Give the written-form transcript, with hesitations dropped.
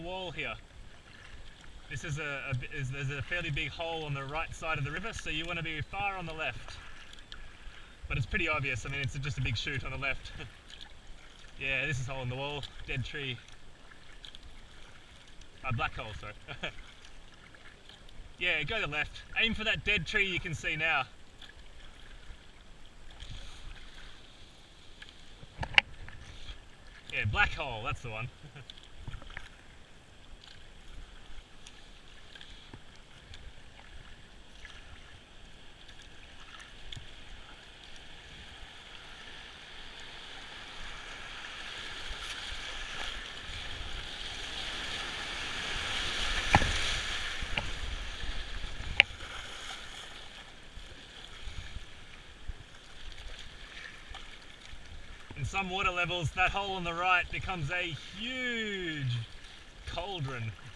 wall here. This is there's a fairly big hole on the right side of the river, so you want to be far on the left. But it's pretty obvious. I mean, it's just a big chute on the left. Yeah, this is hole in the wall. Dead tree. Black hole, sorry. Yeah, go to the left. Aim for that dead tree you can see now. Yeah, black hole, that's the one. In some water levels, that hole on the right becomes a huge cauldron.